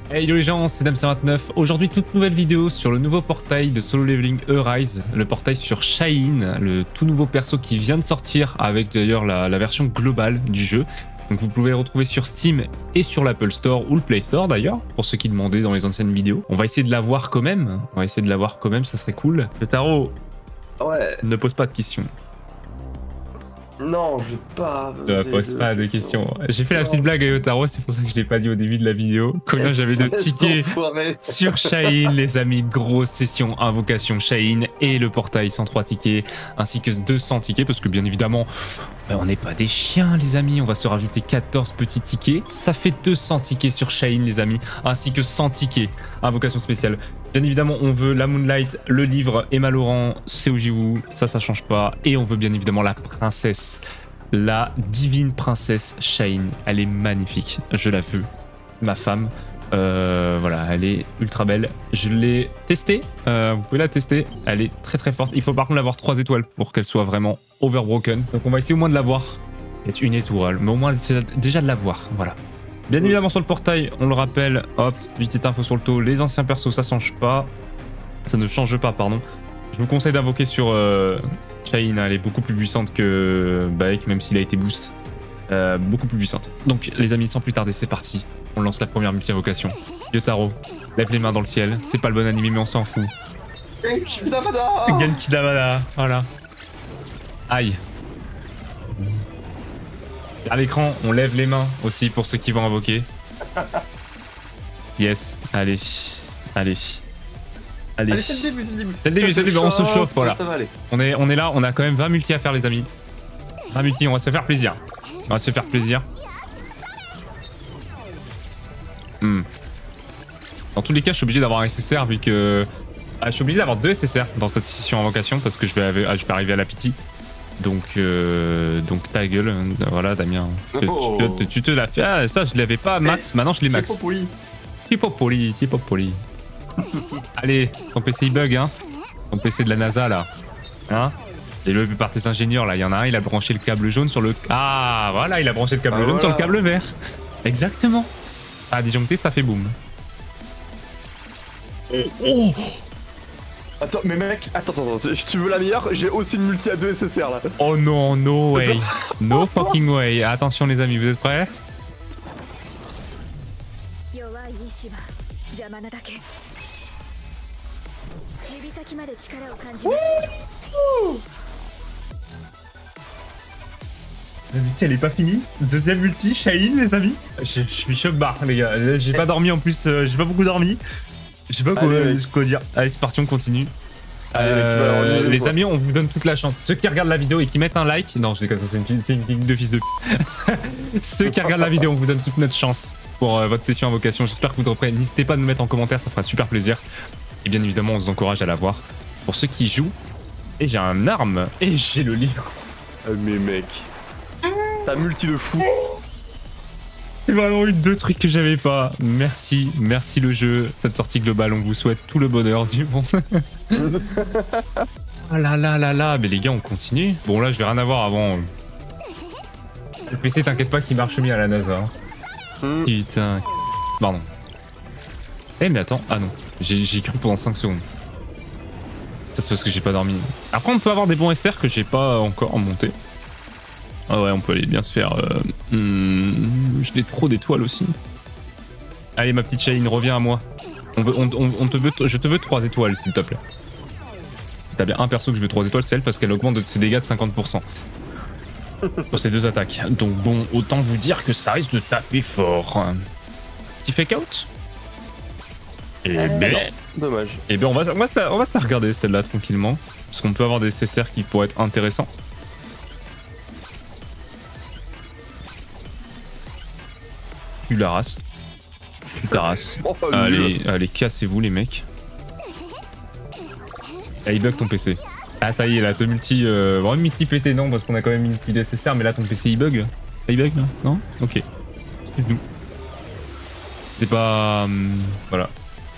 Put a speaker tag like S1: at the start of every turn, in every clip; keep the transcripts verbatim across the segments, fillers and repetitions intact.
S1: Hey yo les gens, c'est Damser vingt-neuf. Aujourd'hui, toute nouvelle vidéo sur le nouveau portail de Solo Leveling Arise, le portail sur Shayne, le tout nouveau perso qui vient de sortir avec d'ailleurs la, la version globale du jeu. Donc vous pouvez le retrouver sur Steam et sur l'Apple Store ou le Play Store d'ailleurs, pour ceux qui demandaient dans les anciennes vidéos. On va essayer de l'avoir quand même, on va essayer de l'avoir quand même, ça serait cool. Le tarot,
S2: ouais.
S1: Ne pose pas de questions.
S2: Non, je vais pas.
S1: Ne pose de pas de questions. J'ai fait la petite blague à Yotaro, c'est pour ça que je l'ai pas dit au début de la vidéo. Combien j'avais de tickets sur Shayne, les amis. Grosse session invocation Shayne et le portail cent trois tickets, ainsi que deux cents tickets, parce que bien évidemment, ben on n'est pas des chiens, les amis. On va se rajouter quatorze petits tickets. Ça fait deux cents tickets sur Shayne, les amis, ainsi que cent tickets invocation spéciale. Bien évidemment, on veut la Moonlight, le livre, Emma Laurent, Seo Ji-woo, ça, ça change pas. Et on veut bien évidemment la princesse, la divine princesse Shayne. Elle est magnifique, je la veux, ma femme. Euh, voilà, elle est ultra belle. Je l'ai testée, euh, vous pouvez la tester. Elle est très très forte. Il faut par contre l'avoir trois étoiles pour qu'elle soit vraiment overbroken. Donc on va essayer au moins de l'avoir. Peut-être une étoile, mais au moins déjà de l'avoir, voilà. Bien évidemment sur le portail, on le rappelle, hop, petite info sur le taux, les anciens persos ça change pas, ça ne change pas pardon. Je vous conseille d'invoquer sur euh, Shayne, elle est beaucoup plus puissante que Baek même s'il a été boost, euh, beaucoup plus puissante. Donc les amis sans plus tarder c'est parti, on lance la première multi-invocation. Yotaro, lève les mains dans le ciel, c'est pas le bon animé mais on s'en fout.
S2: Genki Damada.
S1: Genki Damada, voilà. Aïe. À l'écran, on lève les mains aussi pour ceux qui vont invoquer. Yes, allez, allez. Allez,
S2: allez c'est le début, c'est le début.
S1: C'est le début, c'est le début, on se chauffe, voilà.
S2: Ça va aller.
S1: On est, on est là, on a quand même vingt multi à faire les amis. vingt multi, on va se faire plaisir. On va se faire plaisir. Hmm. Dans tous les cas, je suis obligé d'avoir un S S R vu que... Ah, je suis obligé d'avoir deux S S R dans cette session invocation parce que je vais, je vais arriver à la pitié. Donc, euh, donc ta gueule, voilà Damien, oh. tu, tu, tu te l'as fait, ah, ça je l'avais pas max, maintenant je l'ai max. T'es pas poli, t'es pas poli. Allez, ton P C il bug hein, ton P C de la NASA là, hein. Et le par tes ingénieurs là, il y en a un, il a branché le câble jaune sur le... Ah voilà, il a branché le câble ah, jaune voilà. sur le câble vert. Exactement. Ah disjoncté, ça fait boum.
S2: Oh. Attends, mais mec, attends, attends, attends, tu veux la meilleure? J'ai aussi une multi à deux S S R là.
S1: Oh non, no way. No fucking way. Attention les amis, vous êtes prêts? La multi elle est pas finie. Deuxième multi, Shayne les amis. Je, je suis choc barre les gars, j'ai pas dormi en plus, euh, j'ai pas beaucoup dormi. Je sais pas quoi, Allez, quoi dire. Allez, c'est parti, on continue. Allez, euh, mec, les quoi. amis, on vous donne toute la chance. Ceux qui regardent la vidéo et qui mettent un like... Non, je déconne, c'est une, une ligne de fils de p***. Ceux qui regardent la vidéo, on vous donne toute notre chance pour euh, votre session invocation. J'espère que vous reprenez. N'hésitez pas à nous mettre en commentaire, ça fera super plaisir. Et bien évidemment, on vous encourage à la voir. Pour ceux qui jouent, et j'ai un arme, et j'ai le livre.
S2: Euh, mais mec, t'as multi de fou.
S1: J'ai vraiment eu deux trucs que j'avais pas. Merci, merci le jeu. Cette sortie globale, on vous souhaite tout le bonheur du monde. Ah là là là là, mais les gars, on continue. Bon là, je vais rien avoir avant. Le P C, t'inquiète pas qu'il marche mieux à la NASA. Hein. Mm. Putain. Pardon. Eh mais attends, ah non, j'ai cru pendant cinq secondes. Ça c'est parce que j'ai pas dormi. Après, on peut avoir des bons S R que j'ai pas encore monté. Ah ouais, on peut aller bien se faire... Euh, hmm, je l'ai trop d'étoiles aussi. Allez, ma petite Shayne, reviens à moi. On veut, on, on, on te veut, je te veux trois étoiles, s'il te plaît. Si t'as bien un perso que je veux trois étoiles, c'est elle, parce qu'elle augmente ses dégâts de cinquante pour cent. Pour ces deux attaques. Donc bon, autant vous dire que ça risque de taper fort. Petit fake out. Et euh, ben...
S2: Non, dommage.
S1: Et ben on va, on va, se la, on va se la regarder, celle-là, tranquillement. Parce qu'on peut avoir des C C R qui pourraient être intéressants. Tu la race. Tu ta race. Oh, allez, allez, cassez-vous les mecs. Ah, il bug ton P C. Ah ça y est, là, te multi... Euh, vraiment multi P T non, parce qu'on a quand même une multi D S S R, mais là ton P C il bug. Ah, il bug là? Non? Ok. Excuse-nous. C'est pas... Hum, voilà.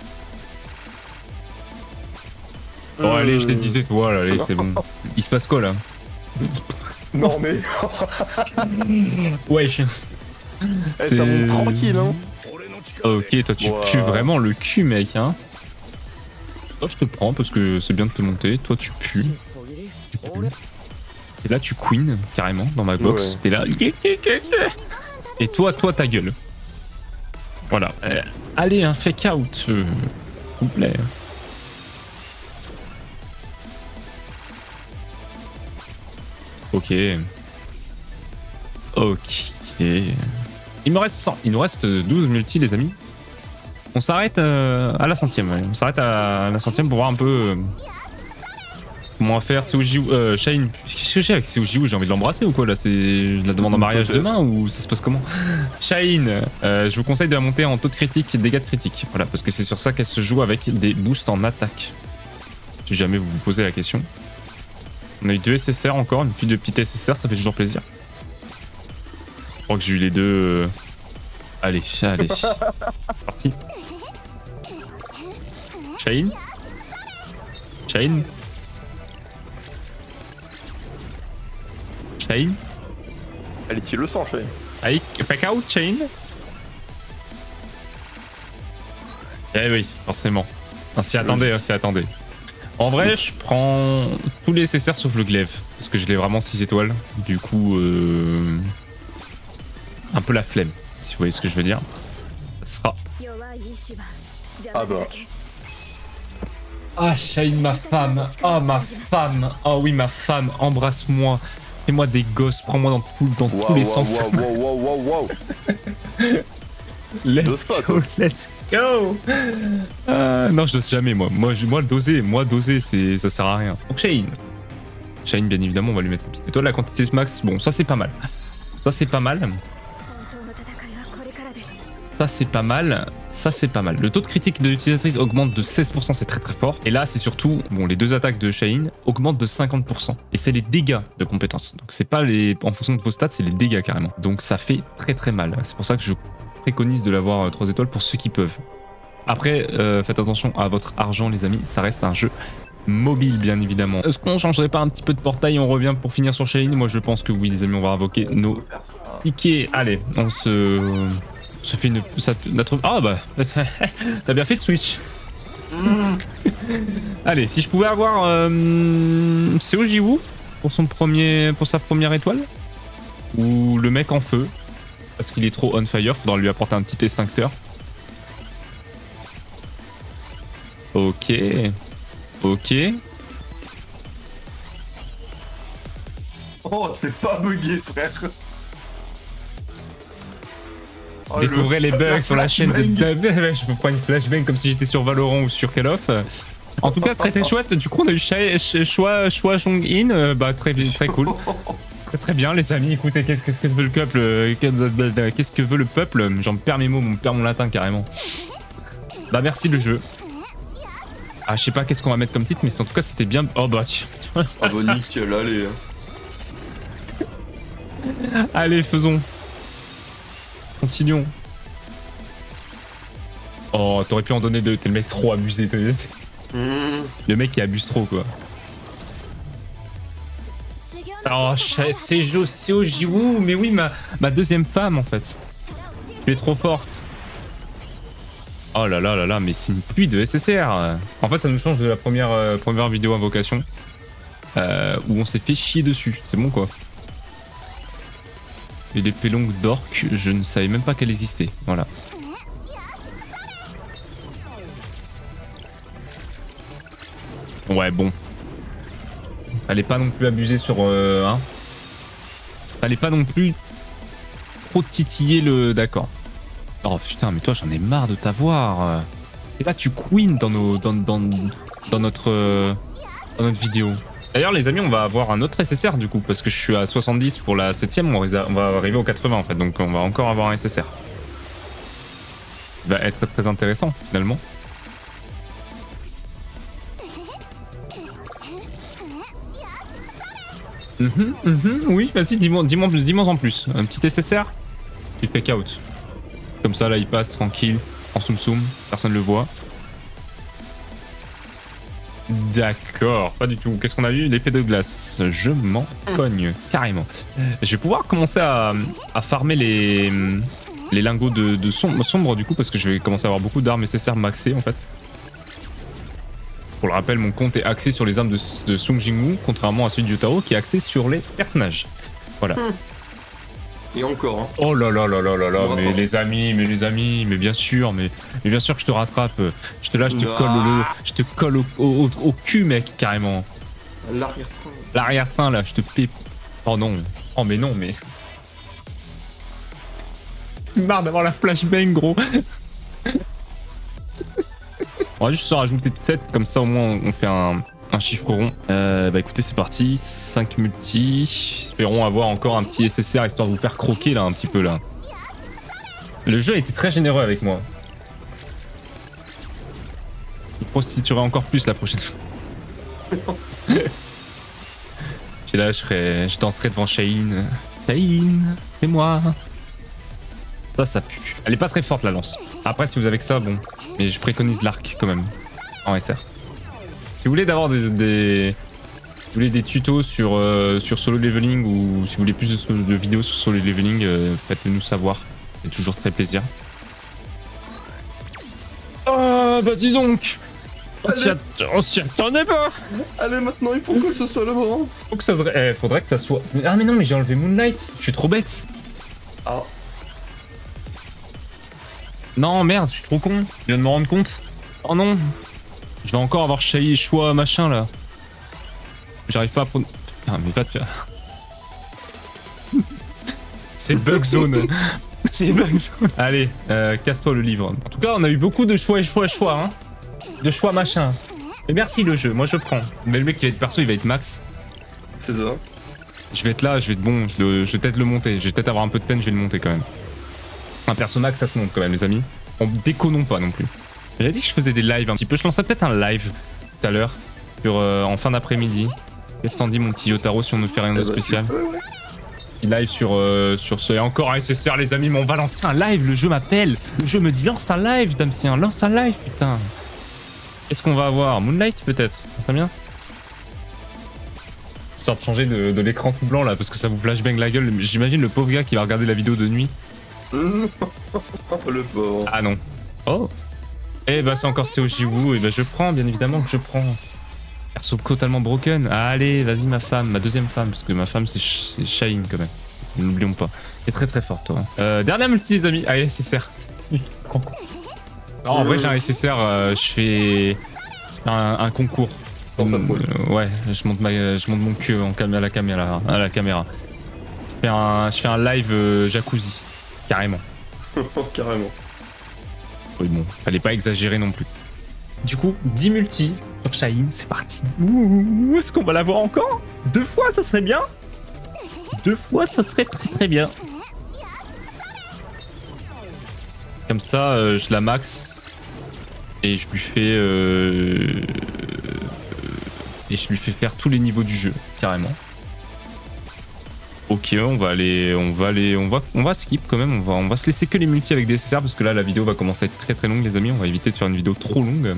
S1: Bon euh... allez, je te disais toi là, allez, c'est bon. Il se passe quoi là?
S2: Non mais...
S1: Wesh.
S2: Eh, ça monte tranquille hein.
S1: Ok, toi tu
S2: Wow.
S1: pues vraiment le cul, mec, hein. Toi, je te prends parce que c'est bien de te monter. Toi, tu pues. Tu pues. Et là, tu queen, carrément, dans ma box.
S2: Ouais.
S1: T'es là. Et toi, toi, ta gueule. Voilà. Euh, allez, un fake out, euh, s'il vous plaît. Ok. Ok. Il me reste cent. Il nous reste douze multi, les amis. On s'arrête euh, à la centième. Ouais. On s'arrête à la centième pour voir un peu euh, comment on va faire. C O J euh, Shine. Qu'est-ce que j'ai avec C O J? J'ai envie de l'embrasser ou quoi là? C'est la demande en mariage demain ou ça se passe comment? Shine, euh, je vous conseille de la monter en taux de critique et dégâts de critique. Voilà, parce que c'est sur ça qu'elle se joue avec des boosts en attaque. Si jamais vous vous posez la question. On a eu deux S S R encore, une petite, de petite S S R, ça fait toujours plaisir. Je crois que j'ai eu les deux. Euh... Allez, allez. Parti. Shine. Shine. Shine.
S2: Allez, tu le sens, Shane.
S1: Allez, pack out, Shine. Eh oui, forcément. On s'y attendait, on s'y attendait. En vrai, je prends tous les S S R sauf le glaive. Parce que je l'ai vraiment six étoiles. Du coup, euh... un peu la flemme. Si vous voyez ce que je veux dire. Ça sera.
S2: Ah bah.
S1: Ah, Shine, ma femme. Ah, ma femme. Ah oui, ma femme. Embrasse-moi. Fais-moi des gosses. Prends-moi dans, tout, dans
S2: Wow,
S1: tous les
S2: wow,
S1: sens.
S2: Wow, wow, wow, wow, wow.
S1: Let's go, let's go. Euh, non, je dose jamais, moi. Moi, je, moi le doser, moi, doser, c'est, ça sert à rien. Donc, Shine. Shine, bien évidemment, on va lui mettre sa petite étoile. La quantité max, bon, ça, c'est pas mal. Ça, c'est pas mal. Ça, c'est pas mal. Ça, c'est pas mal. Le taux de critique de l'utilisatrice augmente de seize pour cent, c'est très très fort. Et là, c'est surtout, bon, les deux attaques de Shine augmentent de cinquante pour cent. Et c'est les dégâts de compétences. Donc, c'est pas les, en fonction de vos stats, c'est les dégâts carrément. Donc, ça fait très très mal. C'est pour ça que je préconise de l'avoir trois étoiles pour ceux qui peuvent. Après, euh, faites attention à votre argent, les amis. Ça reste un jeu mobile, bien évidemment. Est-ce qu'on changerait pas un petit peu de portail? On revient pour finir sur Shine? Moi, je pense que oui, les amis, on va invoquer nos tickets. Allez, on se... se fait une... Ça, notre... Ah bah, t'as bien fait de switch. Mm. Allez, si je pouvais avoir euh, C O J Woo pour son premier, pour sa première étoile, ou le mec en feu parce qu'il est trop on fire, faudra lui apporter un petit extincteur. Ok, ok.
S2: Oh, c'est pas bugué, frère. Oh,
S1: Découvrez
S2: le...
S1: les bugs sur la chaîne de David. Je me prends une flashbang comme si j'étais sur Valorant ou sur Call of. En tout cas, très très chouette. Du coup, on a eu Choix Choix Jong-in. Euh, bah, très, très cool. Très, très bien, les amis. Écoutez, qu'est-ce que, que veut le peuple? Qu'est-ce que veut le peuple? J'en perds mes mots, mon perd mon latin carrément. Bah, merci le jeu. Ah, je sais pas qu'est-ce qu'on va mettre comme titre, mais en tout cas, c'était bien. Oh bah, tu...
S2: Ah bah, nickel, allez.
S1: Allez, faisons. Continuons. Oh, t'aurais pu en donner deux. T'es le mec trop abusé. Mmh. Le mec qui abuse trop, quoi. Oh, c'est C O J Woo. Mais oui, ma, ma deuxième femme, en fait. Tu es trop forte. Oh là là là là, mais c'est une pluie de S S R. En fait, ça nous change de la première, euh, première vidéo invocation. Euh, où on s'est fait chier dessus. C'est bon, quoi. Et l'épée longue d'orc, je ne savais même pas qu'elle existait. Voilà. Ouais, bon. Fallait pas non plus abuser sur... Euh, hein. Fallait pas non plus trop titiller le... D'accord. Oh putain, mais toi, j'en ai marre de t'avoir. Et là, tu queen dans, nos, dans, dans, dans, notre, euh, dans notre vidéo. D'ailleurs, les amis, on va avoir un autre S S R du coup, parce que je suis à soixante-dix pour la septième, on va arriver au quatre-vingts en fait, donc on va encore avoir un S S R. Il va être très intéressant finalement. Mmh, mmh, oui, vas-y, dis-moi dis dis en plus. Un petit S S R, tu fais out. Comme ça, là, il passe tranquille, en soum soum, personne ne le voit. D'accord, pas du tout. Qu'est-ce qu'on a vu? L'épée de glace. Je m'en cogne, carrément. Je vais pouvoir commencer à, à farmer les, les lingots de, de sombre, sombre du coup parce que je vais commencer à avoir beaucoup d'armes nécessaires maxées en fait. Pour le rappel, mon compte est axé sur les armes de, de Sung Jingwoo, contrairement à celui de Yotaro qui est axé sur les personnages. Voilà.
S2: Hum. Et encore, hein.
S1: Oh là là là là là là,
S2: Bon,
S1: mais
S2: attends.
S1: les amis, mais les amis, mais bien sûr, mais, mais bien sûr que je te rattrape. Je te là, je te
S2: Ah.
S1: colle au, je te colle au, au, au cul, mec, carrément.
S2: L'arrière-train.
S1: L'arrière-fin là, je te pip. Oh non. Oh mais non, mais. Marre d'avoir la flashbang, gros. On va juste se rajouter sept, comme ça au moins on fait un, un chiffre rond. Euh, bah écoutez, c'est parti. cinq multi. Espérons avoir encore un petit S S R histoire de vous faire croquer là un petit peu là. Le jeu a été très généreux avec moi. Je prostituerai encore plus la prochaine fois. J'ai là, je, ferai, je danserai devant Shaheen. Shaheen, c'est moi. Ça, ça pue. Elle est pas très forte la lance. Après, si vous avez que ça, bon. Mais je préconise l'arc quand même. En S R. Si vous voulez d'avoir des, des. Si vous voulez des tutos sur, euh, sur solo leveling ou si vous voulez plus de, de vidéos sur solo leveling, euh, faites-le nous savoir. C'est toujours très plaisir. Oh, bah dis donc! On s'y attendait pas!
S2: Allez, maintenant, il faut que ce soit le moment.
S1: Faut que ça devrait... eh, faudrait que ça soit... Ah mais non, mais j'ai enlevé Moonlight. Je suis trop bête.
S2: Ah.
S1: Non, merde, je suis trop con. Je viens de me rendre compte. Oh non. Je vais encore avoir Shai choix machin là. J'arrive pas à prendre... Putain, mais va te faire... C'est bug zone. C'est bug zone. Allez, euh, casse-toi le livre. En tout cas, on a eu beaucoup de choix et choix et choix, hein. De choix machin. Mais merci le jeu, moi je prends. Mais le mec qui va être perso, il va être max.
S2: C'est ça.
S1: Je vais être là, je vais être bon, je, le, je vais peut-être le monter. Je vais peut-être avoir un peu de peine, je vais le monter quand même. Un perso max, ça se monte quand même, les amis. On déconnons pas non plus. J'avais dit que je faisais des lives un petit peu. Je lancerai peut-être un live tout à l'heure, sur euh, en fin d'après-midi. Qu'est-ce que t'en dis, mon petit Yotaro, si on ne fait rien de spécial? Live sur, euh, sur ce... Et encore un S S R, les amis, mais on va lancer un live. Le jeu m'appelle. Le jeu me dit lance un live, Damsien. Lance un live, putain. Qu'est-ce qu'on va avoir? Moonlight, peut-être? Ça serait bien. Histoire de changer de, de l'écran tout blanc, là, parce que ça vous flashbang la gueule. J'imagine le pauvre gars qui va regarder la vidéo de nuit.
S2: Le pauvre.
S1: Ah non. Oh. Eh bah c'est encore C O J Woo, et bah je prends, bien évidemment que je prends. Perso totalement broken. Allez, vas-y ma femme, ma deuxième femme, parce que ma femme c'est Shaheen quand même. N'oublions pas. T'es très très forte toi. Euh, dernière multi les amis. Ah S S R. Non, en vrai j'ai un S S R, euh, je fais un, un concours.
S2: Dans sa
S1: Euh, ouais, je monte, ma, je monte mon cul en cam à la caméra. À la caméra. Je fais un, je fais un live euh, jacuzzi, carrément.
S2: Carrément.
S1: Oui bon, fallait pas exagérer non plus. Du coup, dix multi sur Shaheen, c'est parti. Ouh, est-ce qu'on va l'avoir encore? Deux fois, ça serait bien. Deux fois, ça serait très très bien. Comme ça, euh, je la max. Et je lui fais... Euh, et je lui fais faire tous les niveaux du jeu, carrément. Ok, on va aller, on va aller, on va, on va skip quand même. On va, on va se laisser que les multi avec des S S R parce que là, la vidéo va commencer à être très très longue, les amis. On va éviter de faire une vidéo trop longue.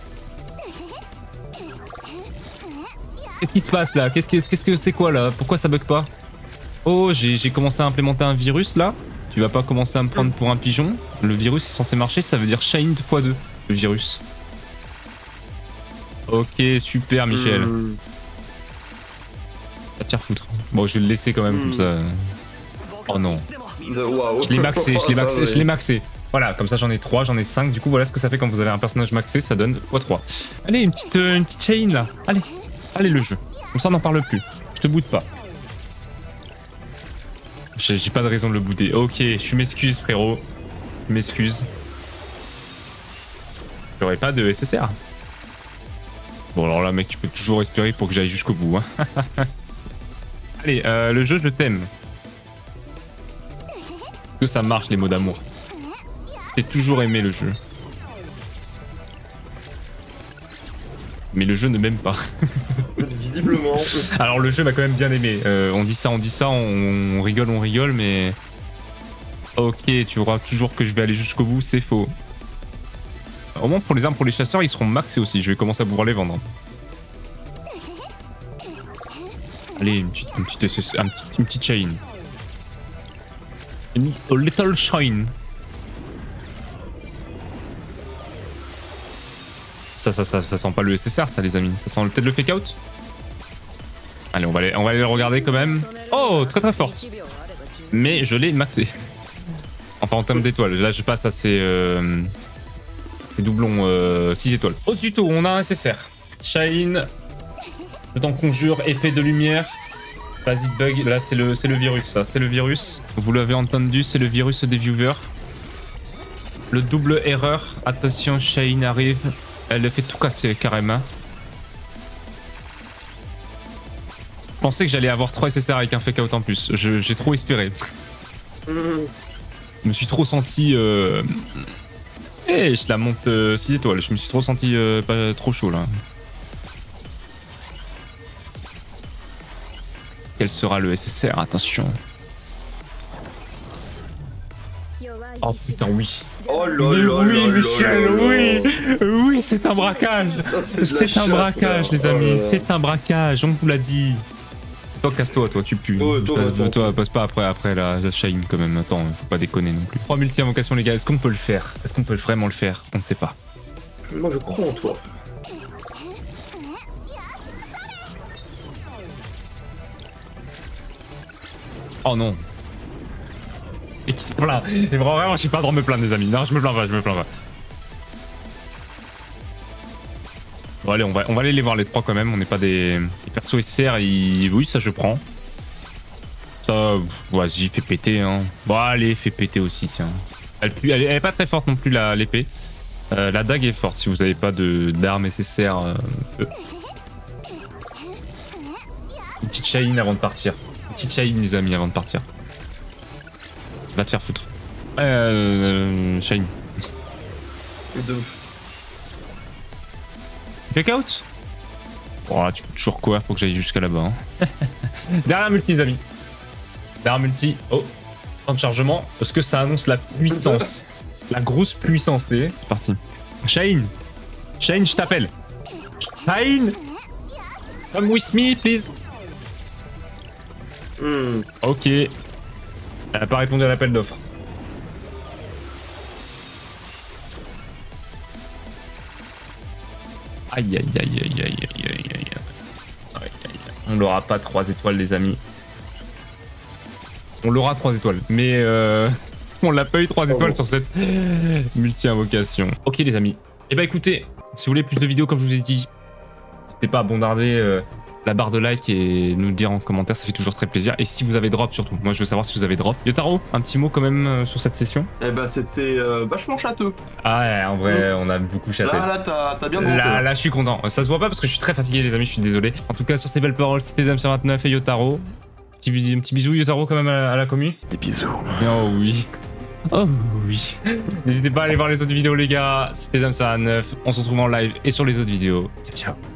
S1: Qu'est-ce qui se passe là? Qu'est-ce que, qu'est-ce que c'est quoi là? Pourquoi ça bug pas? Oh, j'ai commencé à implémenter un virus là. Tu vas pas commencer à me prendre pour un pigeon. Le virus est censé marcher, ça veut dire Shaheen fois deux, le virus. Ok, super Michel.
S2: Mmh.
S1: À te faire foutre. Bon, je vais le laisser quand même
S2: mmh.
S1: comme ça. Oh non.
S2: Wow.
S1: Je l'ai maxé, je l'ai maxé,
S2: Ah,
S1: je l'ai maxé. Voilà, comme ça j'en ai trois, j'en ai cinq. Du coup, voilà ce que ça fait quand vous avez un personnage maxé, ça donne fois trois. Allez, une petite, euh, une petite Shaheen là. Allez, allez le jeu. Comme ça on n'en parle plus. Je te boote pas. J'ai pas de raison de le booter. Ok, je m'excuse frérot. Je m'excuse. J'aurais pas de S S R. Bon alors là mec, tu peux toujours espérer pour que j'aille jusqu'au bout. Hein. Allez, euh, le jeu je t'aime. Est-ce que ça marche les mots d'amour? J'ai toujours aimé le jeu. Mais le jeu ne m'aime pas.
S2: Visiblement.
S1: Alors le jeu m'a quand même bien aimé. Euh, on dit ça, on dit ça, on, on rigole, on rigole, mais... Ok, tu verras toujours que je vais aller jusqu'au bout, c'est faux. Au moins pour les armes, pour les chasseurs, ils seront maxés aussi. Je vais commencer à pouvoir les vendre. Allez, une petite, une petite, un petit, une petite Shaheen. A little Shaheen. Ça, ça, ça, ça sent pas le S S R, ça, les amis. Ça sent peut-être le fake out. Allez, on va aller, on va aller le regarder quand même. Oh, très très forte. Mais je l'ai maxé. Enfin, en termes d'étoiles. Là, je passe à ces, euh, ces doublons euh, six étoiles. Au-dessus du tout, on a un S S R. Shine. Le temps conjure, épée de lumière. Vas-y, bug. Là, c'est le, c'est le virus, ça. C'est le virus. Vous l'avez entendu, c'est le virus des viewers. Le double erreur. Attention, Shine arrive. Elle fait tout casser carrément. Je pensais que j'allais avoir trois S S R avec un fake out en plus. J'ai trop espéré. Je me suis trop senti... Euh... Eh, je la monte euh, six étoiles. Je me suis trop senti euh, pas trop chaud là. Quel sera le S S R? Attention. Oh putain, oui.
S2: Oh là
S1: Mais
S2: là
S1: oui,
S2: là
S1: Michel,
S2: là là
S1: oui.
S2: là.
S1: Oui, c'est un braquage. C'est un braquage, les amis. C'est un braquage, on vous l'a dit. Toi, casse-toi, toi, tu pues.
S2: Oh, toi,
S1: toi,
S2: toi,
S1: toi, passe pas après, après la, la Shine quand même. Attends, faut pas déconner non plus. trois multi-invocations, les gars. Est-ce qu'on peut le faire? Est-ce qu'on peut vraiment le faire? On ne sait pas.
S2: Moi, je crois en toi.
S1: Oh non. Et qui se plaint. Et vraiment, j'ai pas le droit de me plaindre, les amis. Non, je me plains pas, je me plains pas. Bon, allez, on va, on va aller les voir les trois quand même. On n'est pas des, des persos S S R. Ils... Oui, ça, je prends. Ça, vas-y, fais péter. Hein. Bon, allez, fais péter aussi, tiens. Elle, elle, elle est pas très forte non plus, l'épée. Euh, la dague est forte si vous n'avez pas d'armes S S R. Euh, Une petite Shine avant de partir. Une petite Shine, les amis, avant de partir. Va te faire foutre. Euh... Shine. Fake out. Oh là, tu peux toujours courir pour que j'aille jusqu'à là-bas. Hein. Derrière multi, les amis. Derrière multi. Oh. Temps de chargement. Parce que ça annonce la puissance. La grosse puissance, t'es. C'est parti. Shine. Shine, je t'appelle. Shine. Come with me, please.
S2: Mm.
S1: Ok. Elle n'a pas répondu à l'appel d'offre. Aïe aïe aïe aïe aïe aïe aïe aïe. On l'aura pas trois étoiles, les amis. On l'aura trois étoiles, mais euh, on l'a pas eu trois étoiles sur cette multi-invocation. Ok les amis. Et bah écoutez, si vous voulez plus de vidéos comme je vous ai dit, n'hésitez pas à bombarder euh, la barre de like et nous le dire en commentaire, ça fait toujours très plaisir. Et si vous avez drop surtout, moi je veux savoir si vous avez drop. Yotaro, un petit mot quand même euh, sur cette session.
S2: Eh bah c'était euh, vachement châteux.
S1: Ah ouais, en vrai, mmh. on a beaucoup châté.
S2: Là, là, t'as bien droppé.
S1: Là, là, je suis content. Ça se voit pas parce que je suis très fatigué les amis, je suis désolé. En tout cas, sur ces belles paroles, c'était Damso vingt-neuf et Yotaro. Petit, un petit bisou Yotaro quand même à, à la commu.
S2: Des bisous.
S1: Oh oui. Oh oui. N'hésitez pas à aller voir les autres vidéos les gars. C'était Damso vingt-neuf. On se retrouve en live et sur les autres vidéos. Ciao ciao.